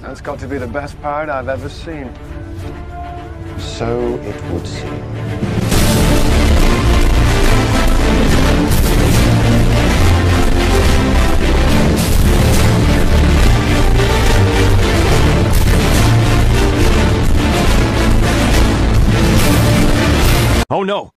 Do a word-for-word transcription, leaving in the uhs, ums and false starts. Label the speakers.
Speaker 1: That's got to be the best part I've ever seen.
Speaker 2: So it would seem.
Speaker 3: Oh no!